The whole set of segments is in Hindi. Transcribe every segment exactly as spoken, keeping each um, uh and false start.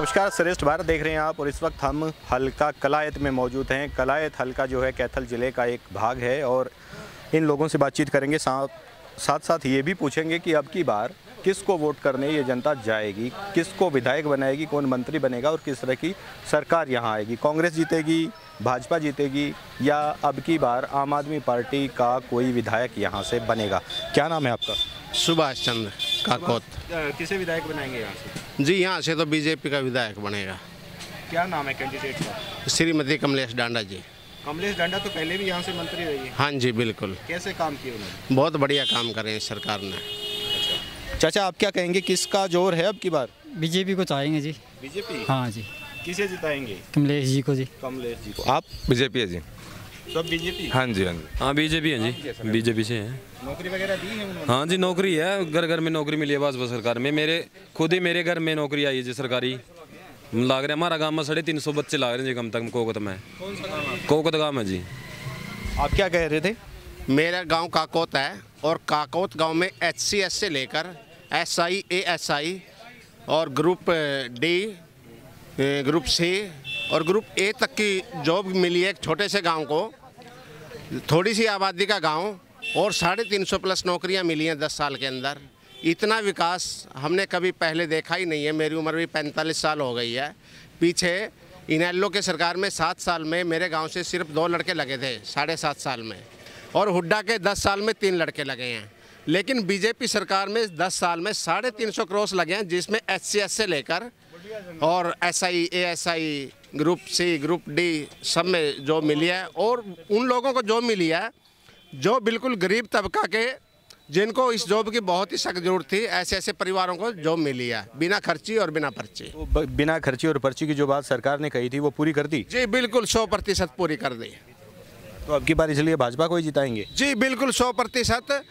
नमस्कार, श्रेष्ठ भारत देख रहे हैं आप और इस वक्त हम हल्का कलायत में मौजूद हैं। कलायत हल्का जो है कैथल ज़िले का एक भाग है और इन लोगों से बातचीत करेंगे। साथ साथ साथ ये भी पूछेंगे कि अब की बार किसको वोट करने ये जनता जाएगी, किसको विधायक बनाएगी, कौन मंत्री बनेगा और किस तरह की सरकार यहाँ आएगी। कांग्रेस जीतेगी, भाजपा जीतेगी या अब की बार आम आदमी पार्टी का कोई विधायक यहाँ से बनेगा। क्या नाम है आपका? सुभाष चंद्र काकोत। किसे विधायक बनाएंगे यहाँ से? जी, यहाँ से तो बीजेपी का विधायक बनेगा। क्या नाम है कैंडिडेट का? श्रीमती कमलेश डांडा जी। कमलेश डांडा तो पहले भी यहाँ से मंत्री रही है। हाँ जी, बिल्कुल। कैसे काम किए उन्होंने? बहुत बढ़िया काम करे हैं सरकार ने। चाचा, आप क्या कहेंगे, किसका जोर है अब की बार? बीजेपी को चाहेंगे जी। बीजेपी? हाँ जी। किसे जिताएंगे? कमलेश जी को जी। कमलेश जी को। आप? बीजेपी है जी। सब बीजेपी? हाँ जी, हाँ जी, हाँ बीजेपी है जी, बीजेपी से है। नौकरी वगैरह दी है उन्होंने? हाँ जी, नौकरी है, घर घर में नौकरी मिली है भाजपा सरकार में। मेरे खुद ही मेरे घर में नौकरी आई है जी सरकारी। लाग रहे हमारा गांव में साढ़े तीन सौ बच्चे लाग रहे हैं जी कम तक कोकत में। कौन सा गाँव है? कोकत गाँव है जी। आप क्या कह रहे थे? मेरा गांव काकोत है और काकोत गांव में एच सी एस से लेकर एस आई ए एस आई और ग्रुप डी, ग्रुप सी और ग्रुप ए तक की जॉब मिली है। एक छोटे से गांव को, थोड़ी सी आबादी का गांव और साढ़े तीन सौ प्लस नौकरियां मिली हैं दस साल के अंदर। इतना विकास हमने कभी पहले देखा ही नहीं है। मेरी उम्र भी पैंतालीस साल हो गई है। पीछे इनेलो के सरकार में सात साल में मेरे गांव से सिर्फ दो लड़के लगे थे, साढ़े सात साल में, और हुड्डा के दस साल में तीन लड़के लगे हैं। लेकिन बीजेपी सरकार में दस साल में साढ़े तीन सौ क्रॉस लगे हैं, जिसमें एच सी एस से लेकर और S I A S I, group C, group D सब में जॉब मिली है। और उन लोगों को जॉब मिली है जो बिल्कुल गरीब तबका के, जिनको इस जॉब की बहुत ही सख्त जरूरत थी, ऐसे ऐसे परिवारों को जॉब मिली है बिना खर्ची और बिना पर्ची। तो बिना खर्ची और पर्ची की जो बात सरकार ने कही थी वो पूरी कर दी? जी बिल्कुल, सौ प्रतिशत पूरी कर दी। तो अब की बार इसलिए भाजपा को ही जिताएंगे? जी बिल्कुल, सौ प्रतिशत।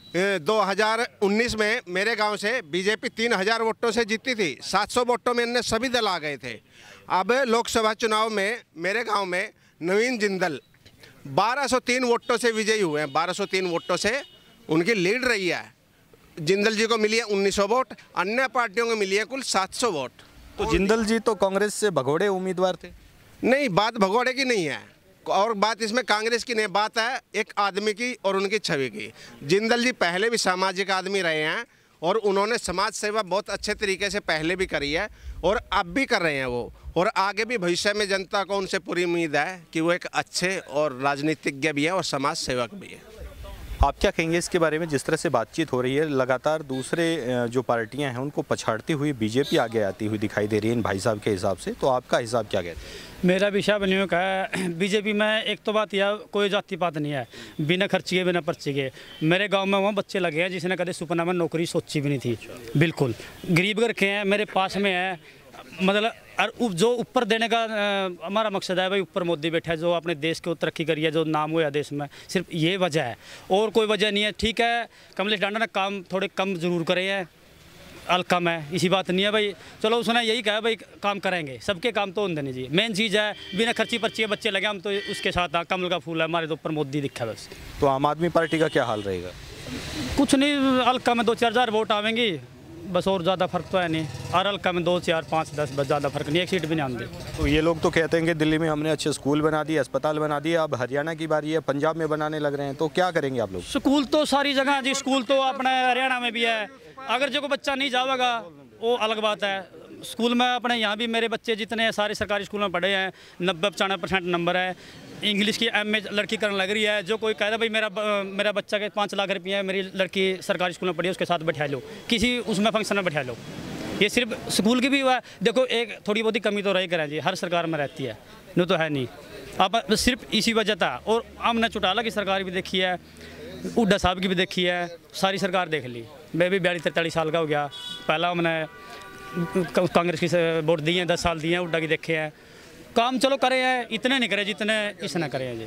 दो हज़ार उन्नीस में मेरे गांव से बीजेपी तीन हज़ार वोटों से जीती थी। सात सौ वोटों में इनने सभी दल आ गए थे। अब लोकसभा चुनाव में मेरे गांव में नवीन जिंदल बारह सौ तीन वोटों से विजयी हुए हैं। बारह सौ तीन वोटों से उनकी लीड रही है। जिंदल जी को मिली है उन्नीस सौ वोट, अन्य पार्टियों को मिली है कुल सात सौ वोट। तो जिंदल जी तो कांग्रेस से भगोड़े उम्मीदवार थे? नहीं, बात भगोड़े की नहीं है और बात इसमें कांग्रेस की नहीं, बात है एक आदमी की और उनकी छवि की। जिंदल जी पहले भी सामाजिक आदमी रहे हैं और उन्होंने समाज सेवा बहुत अच्छे तरीके से पहले भी करी है और अब भी कर रहे हैं वो, और आगे भी भविष्य में जनता को उनसे पूरी उम्मीद है कि वो एक अच्छे और राजनीतिज्ञ भी है और समाज सेवक भी है। आप क्या कहेंगे इसके बारे में? जिस तरह से बातचीत हो रही है, लगातार दूसरे जो पार्टियां हैं उनको पछाड़ती हुई बीजेपी आगे आती हुई दिखाई दे रही है इन भाई साहब के हिसाब से, तो आपका हिसाब क्या कहते हैं? मेरा विषय बनियों का है बीजेपी में। एक तो बात यह, कोई जाति पात नहीं है, बिना खर्ची के बिना पर्ची के। मेरे गांव में वहाँ बच्चे लगे हैं जिसने कभी सपना में नौकरी सोची भी नहीं थी। बिल्कुल गरीब घर के हैं, मेरे पास में है। मतलब और जो ऊपर देने का आ, हमारा मकसद है भाई, ऊपर मोदी बैठा है जो अपने देश को तरक्की करी है, जो नाम हुआ देश में, सिर्फ ये वजह है और कोई वजह नहीं है। ठीक है, कमलेश डांडा ने काम थोड़े कम जरूर करे हैं, हल्का में, इसी बात नहीं है भाई। चलो उसने यही कहा भाई काम करेंगे, सबके काम तो होने जी। मेन चीज़ है बिना खर्ची पर्ची के बच्चे लगे, हम तो उसके साथ आ, कमल का फूल है हमारे तो ऊपर मोदी दिखा बस। तो आम आदमी पार्टी का क्या हाल रहेगा? कुछ नहीं, हल्का में दो चार हज़ार वोट आवेंगी बस, और ज़्यादा फर्क तो है नहीं। और हल्का में दो चार पाँच दस बस, ज़्यादा फर्क नहीं, एक सीट भी नहीं आती। तो ये लोग तो कहते हैं कि दिल्ली में हमने अच्छे स्कूल बना दिए, अस्पताल बना दिए, अब हरियाणा की बारी है, पंजाब में बनाने लग रहे हैं, तो क्या करेंगे आप लोग? स्कूल तो सारी जगह है जी, स्कूल तो अपने हरियाणा में भी है। अगर जो कोई बच्चा नहीं जाएगा वो अलग बात है। स्कूल में अपने यहाँ भी मेरे बच्चे जितने हैं सारे सरकारी स्कूल में पढ़े हैं, नब्बे पचानवे परसेंट नंबर है। इंग्लिश की एम ए लड़की करने लग रही है। जो कोई कहता है भाई मेरा मेरा बच्चा के पाँच लाख रुपये है, मेरी लड़की सरकारी स्कूल में पढ़ी है, उसके साथ बैठा लो, किसी उसमें फंक्शन में बैठा लो। ये सिर्फ स्कूल की भी हुआ है। देखो एक थोड़ी बहुत ही कमी तो रही करें जी, हर सरकार में रहती है, नहीं तो है नहीं। अब सिर्फ इसी वजह था। और हमने चौटाला की सरकार भी देखी है, हुड्डा साहब की भी देखी है, सारी सरकार देख ली। मैं भी बयालीस तैंतालीस साल का हो गया। पहला हमने कांग्रेस की वोट दिए हैं, दस साल दिए हैं, हुड्डा की देखे हैं। काम चलो करे हैं, इतने नहीं करे जितने इसने करे हैं जी।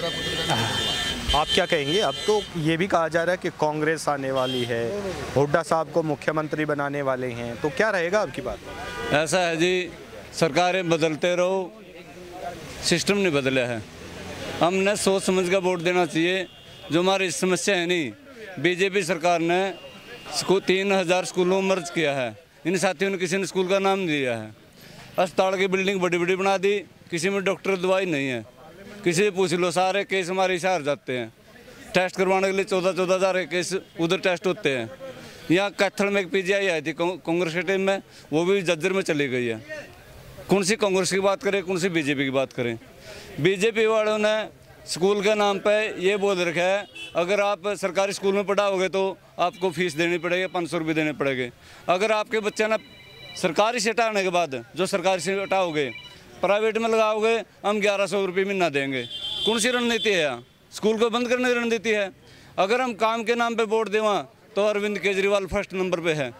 आप क्या कहेंगे? अब तो ये भी कहा जा रहा है कि कांग्रेस आने वाली है, हुड्डा साहब को मुख्यमंत्री बनाने वाले हैं, तो क्या रहेगा अब की बात? ऐसा है जी, सरकारें बदलते रहो, सिस्टम नहीं बदला है। हमने सोच समझ कर वोट देना चाहिए। जो हमारी समस्या है नहीं, बीजेपी सरकार ने तीन हज़ार स्कूलों में मर्ज किया है, इन साथियों ने किसी ने स्कूल का नाम दिया है। अस्पताल की बिल्डिंग बड़ी बड़ी बना दी, किसी में डॉक्टर दवाई नहीं है, किसी से पूछ लो, सारे केस हमारे शहर जाते हैं। टेस्ट करवाने के लिए चौदह चौदह हज़ार केस उधर टेस्ट होते हैं। यहाँ कैथल में एक पीजीआई आई थी कांग्रेस के टाइम में, वो भी जज्जर में चली गई है। कौन सी कांग्रेस की बात करें, कौन सी बीजेपी की बात करें। बीजेपी वालों ने स्कूल के नाम पे ये बोल रखा है, अगर आप सरकारी स्कूल में पढ़ाओगे तो आपको फीस देनी पड़ेगी, पाँच सौ रुपये देने पड़ेंगे। अगर आपके बच्चे ने सरकारी से हटाने के बाद, जो सरकारी से हटाओगे प्राइवेट में लगाओगे, हम ग्यारह सौ रुपये महीना देंगे। कौन सी रणनीति है? स्कूल को बंद करने की रणनीति है। अगर हम काम के नाम पे वोट देवा तो अरविंद केजरीवाल फर्स्ट नंबर पे है।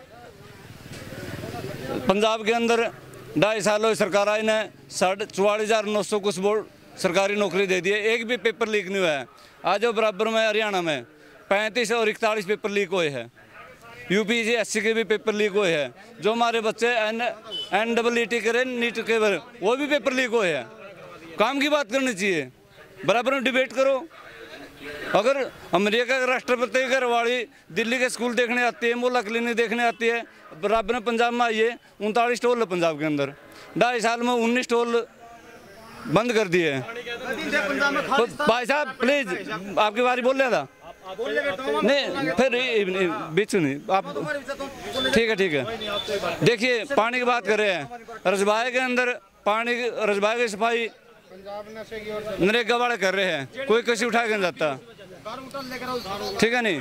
पंजाब के अंदर ढाई साल हुए सरकार आई ने साढ़े चौवालीस हज़ार नौ सौ कुछ बोर्ड सरकारी नौकरी दे दी है, एक भी पेपर लीक नहीं हुआ है। आज बराबर में हरियाणा में पैंतीस और इकतालीस पेपर लीक हुए हैं। यूपी एस सी के भी पेपर लीक हुए हैं। जो हमारे बच्चे N N double E T करें नीट के बर, वो भी पेपर लीक हुए हैं। काम की बात करनी चाहिए, बराबर में डिबेट करो। अगर अमेरिका के राष्ट्रपति की घरवाली दिल्ली के स्कूल देखने आती है, मोहल्ला क्लिनिक देखने आती है, बराबर में पंजाब में आइए, उनतालीस स्टॉल है पंजाब के अंदर। ढाई साल में उन्नीस स्टॉल बंद कर दिए। तो भाई साहब प्लीज, आपकी बारी बोल रहा था नहीं, फिर बीच नहीं आप, ठीक है ठीक है। देखिए पानी की बात कर रहे हैं, रजबाए के अंदर पानी, रजबाए की सफाई नरेगा वाले कर रहे हैं, कोई किसी उठा के नहीं जाता, ठीक है नहीं।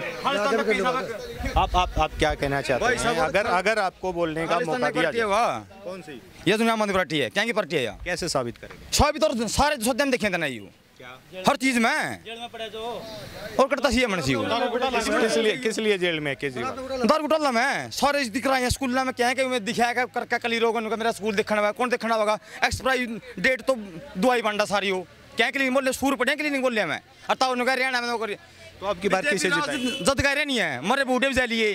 आप आप आप क्या कहना चाहते हैं? अगर अगर आपको बोलने का मौका दिया जाए, कौन सी? ये दुनिया मंदिर पार्टी है, क्या की पार्टी है? कैसे साबित करेंगे? साबित और सारे सौदे में देखे थे नहीं, हर चीज में जेल में पड़े जो और करता सी मन सी किस लिए किस लिए जेल में केजरीवाल? दारू घोटाला में सारे दिख रहा है स्कूल में, क्या है कि मैं दिखाया करके कली रोग मेरा स्कूल देखना है, कौन देखना होगा? एक्सपायरी डेट तो दवाई बंडा सारी हो, क्या के लिए बोले सूर पड़े के लिए नहीं बोले मैं अता उनका हरियाणा में नौकरी। तो आपकी बात किसे जिताएंगे? जद कह रहे नहीं है, मरे बूढ़े भी लिए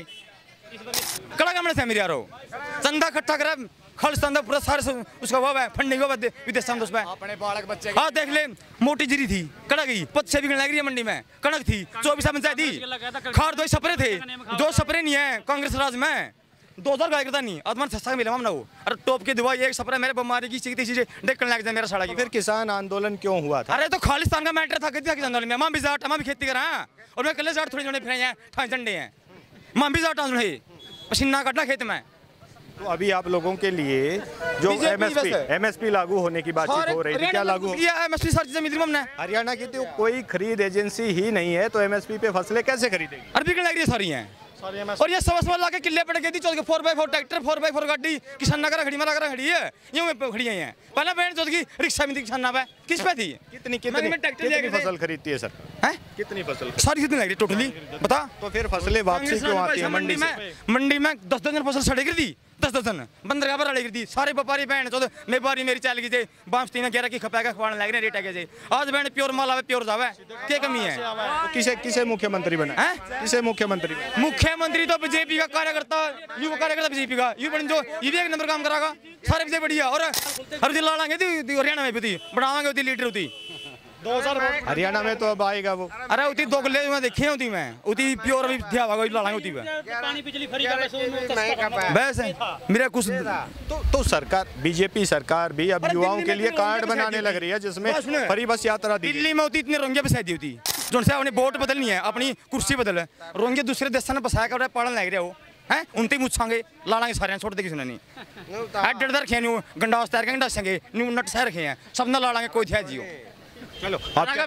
कड़ा कमरे से मेरे यारो चंदा इकट्ठा करा खर्च चंदा पूरा सारे उसका वो है फंडिंग वो विदेश में उसमें अपने बालक बच्चे। हाँ देख ले, मोटी जीरी थी कड़क गई, पद से भी लग रही है मंडी में, कड़क थी चौबीस पंचायत थी, खार दो सपरे थे, दो सपरे नहीं है कांग्रेस राज में, दो हजार गाय करता नहीं अदमन सस्ता मिला हम ना वो। अरे टॉप की दवाई एक सपरा मेरे बीमारी की चीज चीजें देखने लग जाए मेरा साड़ा की। फिर किसान आंदोलन क्यों हुआ था? अरे तो खालिस्तान का मैटर था, कितना किसान आंदोलन में मां भी जाट, मां भी खेती करा और मैं कल जाट थोड़ी जोड़े फिर हैं, ठाई झंडे हैं, मां भी जाट है, पसीना काटना खेत में। तो अभी आप लोगों के लिए जो एमएसपी एमएसपी लागू होने की बातचीत हो रही थी, क्या लागू किया? एमएसपी सारी चीजें मिल रही हमने। हरियाणा की तो कोई खरीद एजेंसी ही नहीं है, तो एमएसपी पे फसलें कैसे खरीदेगी? अरे बिकने लग रही है सारी हैं, और ये सवा सवा लाके किले पड़ गई थी, चौदह four by four tractor, four by four गाड़ी किसान नगर खड़ी मारा कर खड़ी है, यूं में खड़ी है। पहले बहन चौदह की रिक्शा में थी किसान ना पे, किस पे थी? कितनी कितनी कितनी फसल खरीदती है सर? हैं कितनी फसल? सारी कितनी लग रही टोटली बता। तो फिर फसलें वापसी क्यों आती है मंडी से? मंडी में दस दस दिन फसल सड़े गिर दी, दस दस दिन बंदरगाह पर गिर दी, सारे व्यापारी बहन चौदह मेरी बारी मेरी चल गई थे, बांस तीन ग्यारह की खपा के खवाने लग रहे रेट आगे से। आज बहन प्योर माल आवे प्योर जावे, क्या कमी है? तो किसे किसे मुख्यमंत्री बना है? किसे मुख्यमंत्री? मुख्यमंत्री तो बीजेपी का कार्यकर्ता, यू कार्यकर्ता बीजेपी का, यू बन जो ये भी एक नंबर काम करागा, सारे बीजेपी बढ़िया। और हर जिला लाएंगे थी हरियाणा में भी थी, बढ़ावांगे होती लीडर होती दो हजार हरियाणा में तो अब आएगा वो। अरे उती दो गले में देखे होती मैं, उती प्योर भी दिया होगा लाएंगे होती में पानी बिजली फ्री का बस है मेरा कुछ। तो तो सरकार बीजेपी सरकार भी अब युवाओं के लिए कार्ड बनाने लग रही है, जिसमें फ्री बस यात्रा दी। दिल्ली में होती इतने रोंगे बसाई दी होती, जो से अपनी वोट बदलनी है, अपनी कुर्सी बदल है, रोंगे दूसरे देशों ने बसाया कर पढ़ने लग रहे हो हैं, उनते मुछांगे लालांगे सारे छोड़ देगी सुननी डर डर रखे न्यू गंडास तैर के डसेंगे न्यू नट सह रखे हैं, सब ना लालांगे कोई थे जियो। चलो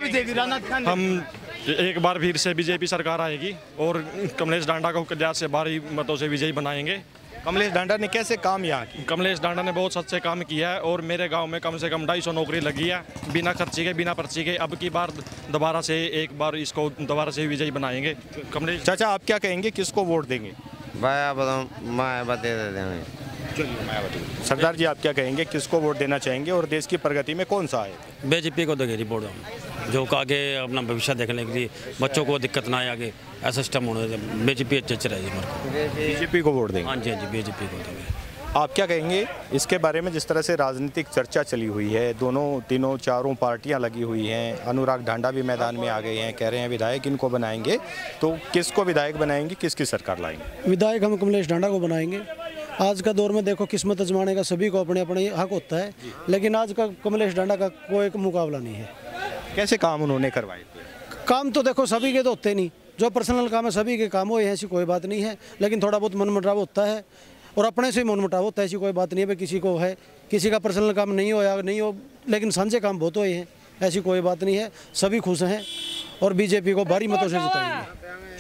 हम एक बार फिर से बीजेपी सरकार आएगी और कमलेश डांडा को कल्याण से भारी मतों से विजयी बनाएंगे। कमलेश डांडा ने कैसे काम यहाँ की? कमलेश डांडा ने बहुत अच्छे काम किया है और मेरे गांव में कम से कम ढाई सौ नौकरी लगी है बिना खर्ची के, बिना पर्ची के। अब की बार दोबारा से एक बार इसको दोबारा से विजयी बनाएंगे कमलेश। चाचा आप क्या कहेंगे, किसको वोट देंगे? सरदार जी आप क्या कहेंगे, किसको वोट देना चाहेंगे और देश की प्रगति में कौन सा है? बीजेपी को देंगे रिपोर्ट हम, जो आगे अपना भविष्य देखने के लिए बच्चों को दिक्कत ना आए, आगे ऐसा सिस्टम होना चाहिए। बीजेपी अच्छे अच्छे रहेगी हमारे को, बीजेपी को वोट देंगे। हाँ जी हाँ जी बीजेपी को देंगे। आप क्या कहेंगे इसके बारे में, जिस तरह से राजनीतिक चर्चा चली हुई है, दोनों तीनों चारों पार्टियां लगी हुई हैं, अनुराग ढांडा भी मैदान में आ गए हैं, कह रहे हैं विधायक इनको बनाएंगे, तो किसको विधायक बनाएंगे, किसकी सरकार लाएंगे? विधायक हम कमलेश ढांडा को बनाएंगे आज का दौर में देखो किस्मत आजमाने का सभी को अपने अपने हक होता है, लेकिन आज का कमलेश डांडा का कोई मुकाबला नहीं है। कैसे काम उन्होंने करवाए? काम तो देखो सभी के तो होते नहीं, जो पर्सनल काम है सभी के काम हुए हैं, ऐसी कोई बात नहीं है, लेकिन थोड़ा बहुत मनमुटाव होता है और अपने से ही मनमुटाव होता है, ऐसी कोई बात नहीं है भाई किसी को है, किसी का पर्सनल काम नहीं हो या नहीं हो, लेकिन साझे काम बहुत हुए हैं, ऐसी कोई बात नहीं है, सभी खुश हैं और बीजेपी को भारी मतों से जिताएंगे।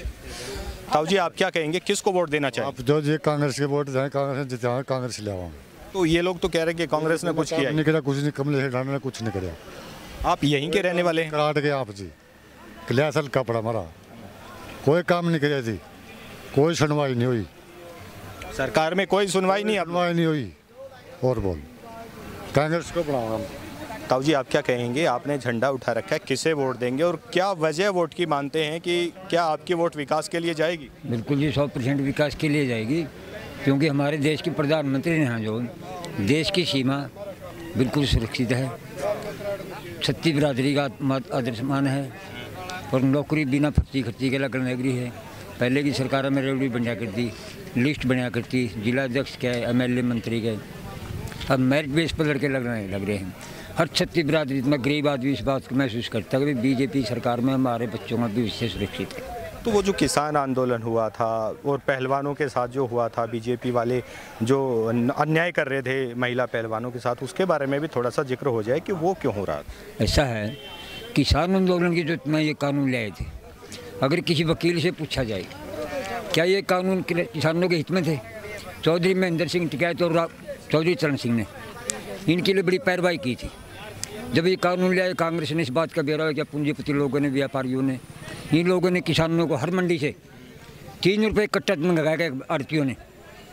ताऊ जी आप क्या कहेंगे, किसको वोट देना चाहिए? आप जो ये कांग्रेस के वोट जाए, कांग्रेस जिताए, कांग्रेस ले आओ। तो ये लोग तो कह रहे हैं कि कांग्रेस ने कुछ किया नहीं किया, कुछ नहीं, कमलेश डांडा ने कुछ नहीं किया। आप यहीं के रहने वाले हैं? कराट के आप जी क्लिया सल कपड़ा हमारा कोई काम नहीं किया जी, कोई सुनवाई नहीं हुई सरकार में, कोई सुनवाई नहीं सुनवाई नहीं हुई। और बोल कांग्रेस को बढ़ाओ। ताऊ जी आप क्या कहेंगे, आपने झंडा उठा रखा है, किसे वोट देंगे और क्या वजह वोट की मानते हैं कि क्या आपकी वोट विकास के लिए जाएगी? बिल्कुल जी, सौ परसेंट विकास के लिए जाएगी, क्योंकि हमारे देश के प्रधानमंत्री ने जो देश की सीमा बिल्कुल सुरक्षित है, छत्तीस बिरादरी का आदर सम्मान है और नौकरी बिना फर्ची खर्ची के लगने लग रही है। पहले की सरकार में रेवड़ी बना करती, लिस्ट बना करती, जिला अध्यक्ष के, एम एल ए मंत्री के, अब मेरिट बेस पर लड़के लगने लग रहे हैं। हर छत्तीस बिरादरी में गरीब आदमी इस बात को महसूस करता है कि बीजेपी सरकार में हमारे बच्चों का भविष्य सुरक्षित है। तो वो जो किसान आंदोलन हुआ था और पहलवानों के साथ जो हुआ था, बीजेपी वाले जो अन्याय कर रहे थे महिला पहलवानों के साथ, उसके बारे में भी थोड़ा सा जिक्र हो जाए कि वो क्यों हो रहा था? ऐसा है, किसान आंदोलन की जो इतना ये कानून लाए थे, अगर किसी वकील से पूछा जाए क्या ये कानून किसानों के हित में थे, चौधरी महेंद्र सिंह टिकैत और चौधरी चरण सिंह ने इनके लिए बड़ी पैरवाई की थी। जब ये कानून लिया, कांग्रेस ने इस बात का बेरा किया, पूंजीपति लोगों ने, व्यापारियों ने, इन लोगों ने किसानों को हर मंडी से तीन रुपये कट्टा मंगा के आड़तियों ने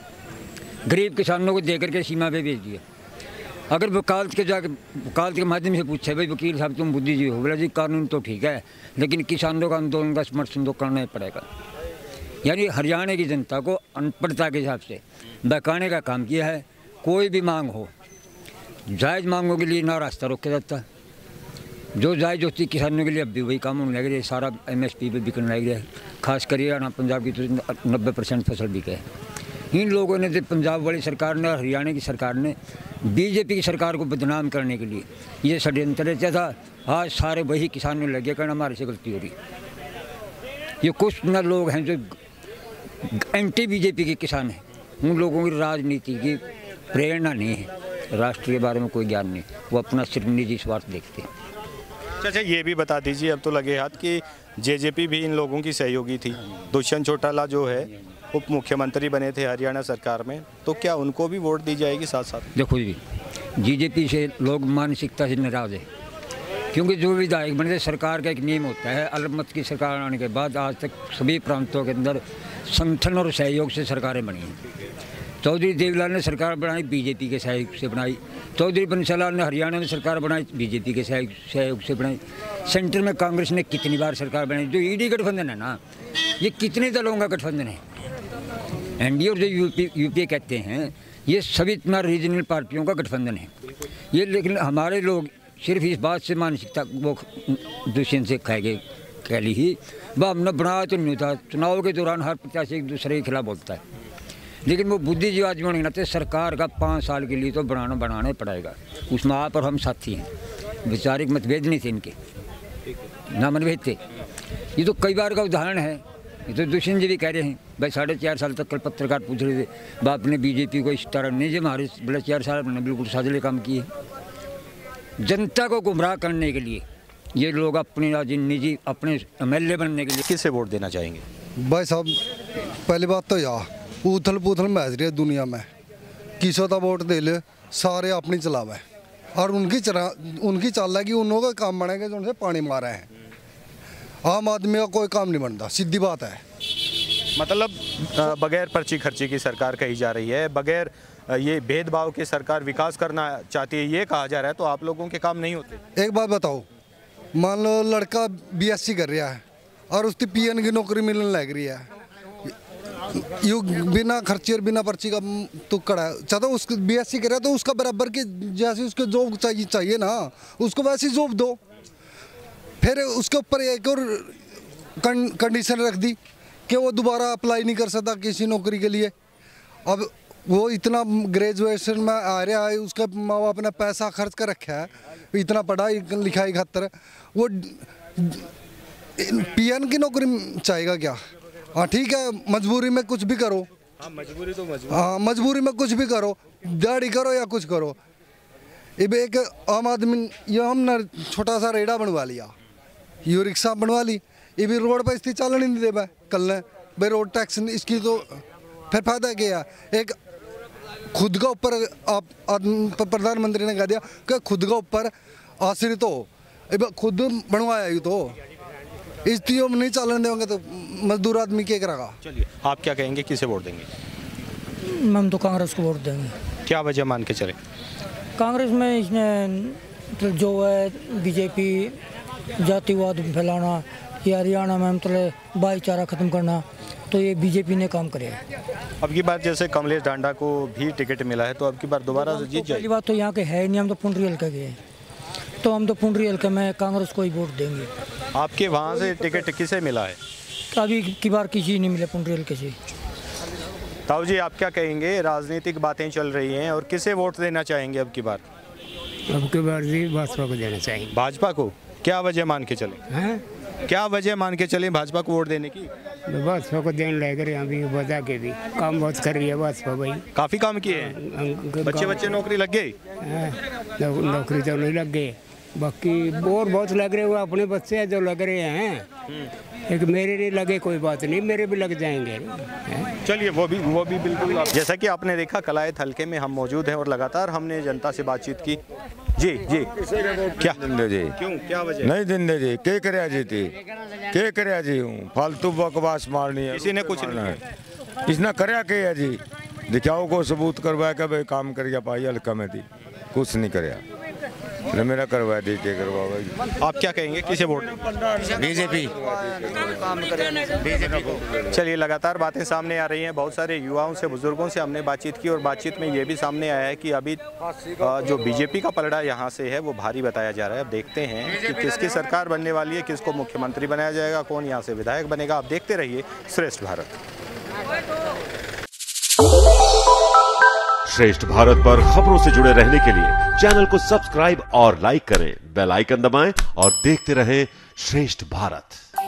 गरीब किसानों को दे करके सीमा पे भेज दिया। अगर वकालत के जाकर वकालत के माध्यम से पूछे भाई वकील साहब तुम बुद्धिजीवी हो, बोला जी कानून तो ठीक है लेकिन किसानों का आंदोलन का समर्थन तो करना ही पड़ेगा। यानी हरियाणा की जनता को अनपढ़ता के हिसाब से बहकाने का काम किया है। कोई भी मांग हो, जायज़ मांगों के लिए ना रास्ता रोका जाता, जो जायज़ होती किसानों के लिए अब भी वही काम होने लग रही है, सारा एम एस पी पे बिकने लग रहा है। खास कर हरियाणा पंजाब की तो नब्बे परसेंट फसल बिके है। इन लोगों ने तो पंजाब वाली सरकार ने और हरियाणा की सरकार ने बीजेपी की सरकार को बदनाम करने के लिए ये षड्यंत्र रचा था। आज सारे वही किसानों लगे कहना हमारे से गलती हो रही। ये कुछ न लोग हैं जो एंटी बीजेपी के किसान हैं, उन लोगों की राजनीति की प्रेरणा नहीं है, राष्ट्र के बारे में कोई ज्ञान नहीं, वो अपना सिर्फ निजी स्वार्थ देखते हैं। अच्छा ये भी बता दीजिए, अब तो लगे हाथ कि जेजेपी भी इन लोगों की सहयोगी थी। दुष्यंत चौटाला जो है उप मुख्यमंत्री बने थे हरियाणा सरकार में, तो क्या उनको भी वोट दी जाएगी साथ साथ? देखो जी, बीजेपी से लोग मानसिकता से नाराज है, क्योंकि जो विधायक बने थे, सरकार का एक नियम होता है, अलमत की सरकार आने के बाद आज तक सभी प्रांतों के अंदर संगठन और सहयोग से सरकारें बनी हैं। चौधरी देवीलाल ने सरकार बनाई, बीजेपी के सहयोग से बनाई। चौधरी बंसीलाल ने हरियाणा में सरकार बनाई, बीजेपी के सहयोग से बनाई। सेंटर में कांग्रेस ने कितनी बार सरकार बनाई। जो ईडी गठबंधन है ना, ये कितने दलों का गठबंधन है। एनडीए और जो यूपी यूपीए कहते हैं, ये सभी इतना रीजनल पार्टियों का गठबंधन है ये। लेकिन हमारे लोग सिर्फ इस बात से मानसिकता वो दुष्यंत से कह गए कह ली ही वह हमने बनाया तो नहीं था। चुनाव के दौरान हर प्रत्याशी एक दूसरे के खिलाफ बोलता है, लेकिन वो बुद्धिजीवी आदमी होने नाते सरकार का पाँच साल के लिए तो बनाना बनाना पड़ेगा। उसमें आप और हम साथी हैं, वैचारिक मतभेद नहीं थे इनके, ना मनभेद थे। ये तो कई बार का उदाहरण है। ये तो दुष्यंत जी भी कह रहे हैं भाई साढ़े चार साल तक कल पत्रकार पूछ रहे थे बाप ने बीजेपी को इस तरह नहीं जो हमारे बोले चार साल ने बिल्कुल साझले काम किए। जनता को गुमराह करने के लिए ये लोग अपनी निजी अपने एम एल ए बनने के लिए किसे वोट देना चाहेंगे? भाई साहब पहली बात तो यार उथल पुथल मैच रही है दुनिया में, किसो का वोट दे ले सारे अपनी चलावे और उनकी चला उनकी चाल है कि उन लोगों का काम बनेगा जो उनसे पानी मारा है। आम आदमी का कोई काम नहीं बनता, सीधी बात है। मतलब बगैर पर्ची खर्ची की सरकार कही जा रही है, बगैर ये भेदभाव की सरकार विकास करना चाहती है ये कहा जा रहा है, तो आप लोगों के काम नहीं होते। एक बात बताओ, मान लो लड़का बीएससी कर रहा है और उसकी पीएन की नौकरी मिलने लग रही है, यू बिना खर्ची और बिना पर्ची का तो कड़ा चाहता उसको बीएससी कर रहा है तो उसका बराबर की जैसे उसको जॉब चाहिए चाहिए ना, उसको वैसी जॉब दो। फिर उसके ऊपर एक और कंडीशन रख दी कि वो दोबारा अप्लाई नहीं कर सकता किसी नौकरी के लिए। अब वो इतना ग्रेजुएशन में आ रहा है, उसका माँ बाप ने पैसा खर्च कर रखा है इतना पढ़ाई लिखाई खातर, वो पीएन की नौकरी चाहेगा क्या? हाँ ठीक है, मजबूरी में कुछ भी करो, हाँ मजबूरी तो मजबूरी हाँ मजबूरी में कुछ भी करो, दाढ़ी करो या कुछ करो। अब एक आम आदमी, ये हमने छोटा सा रेड़ा बनवा लिया, ये रिक्शा बनवा ली, ये भी रोड पर इसकी चालन ही नहीं दे पाए कल ने भाई रोड टैक्स इसकी, तो फिर फायदा क्या? एक खुद का ऊपर आप प्रधानमंत्री ने कह दिया कि खुद का ऊपर आश्रित हो, अब खुद बनवाया ये तो इस तीनों में नहीं चालन देंगे तो मजदूर आदमी क्या करेगा? चलिए आप क्या कहेंगे, किसे वोट देंगे? हम तो कांग्रेस को वोट देंगे। क्या वजह मान के चले? कांग्रेस में इसने तो जो है बीजेपी जातिवाद फैलाना या हरियाणा में मतलब भाईचारा खत्म करना, तो ये बीजेपी ने काम करे। अब की बार जैसे कमलेश डांडा को भी टिकट मिला है, तो अब की बार दोबारा से जीत जाएगी? पहली बात तो यहाँ के है नहीं, हम तो पुंडरी हल्का के हैं, तो हम तो पुंडरी हल्का में कांग्रेस को ही वोट देंगे। आपके वहाँ से टिकट किसे मिला है? अभी की बार किसी नहीं मिला पुंडरी हल्के से। ताऊ जी आप क्या कहेंगे, राजनीतिक बातें चल रही हैं और किसे वोट देना चाहेंगे अब की बार? अब की बार जी भाजपा को देना चाहिए। भाजपा को? क्या वजह मान के चले हैं? क्या वजह मान के चले भाजपा को वोट देने की? भाजपा को देने लग यहाँ भी बता के भी काम बहुत कर रही है भाजपा भाई, काफी काम किए हैं। बच्चे बच्चे नौकरी लग गई? नौकरी तो नहीं लग गई, बाकी और बहुत लग रहे हुए अपने बच्चे हैं जो लग रहे हैं, एक मेरे नहीं लगे कोई बात नहीं, मेरे भी लग जाएंगे। चलिए वो भी वो भी बिल्कुल। जैसा कि आपने देखा कलायत हल्के में हम मौजूद हैं और लगातार हमने जनता से बातचीत की। जी जी क्या दिंदे जी? क्यों, क्या वजह? नहीं दिंदे जी, के करया जी थी, के करया जी हूँ, फालतू बकवास मारनी है, किसी ने कुछ नहीं है, इसने करया के है जी, दिखाओ को सबूत करवाया कि भाई काम करिया पाई हल्का में थी, कुछ नहीं करया, मेरा करवा दी के करवा। आप क्या कहेंगे, किसे वोट? बीजेपी। चलिए लगातार बातें सामने आ रही हैं, बहुत सारे युवाओं से बुजुर्गों से हमने बातचीत की और बातचीत में ये भी सामने आया है कि अभी जो बीजेपी का पलड़ा यहाँ से है वो भारी बताया जा रहा है। अब देखते हैं कि किसकी सरकार बनने वाली है, किसको मुख्यमंत्री बनाया जाएगा, कौन यहाँ से विधायक बनेगा। आप देखते रहिए श्रेष्ठ भारत। श्रेष्ठ भारत पर खबरों से जुड़े रहने के लिए चैनल को सब्सक्राइब और लाइक करें, बेल आइकन दबाएं और देखते रहें श्रेष्ठ भारत।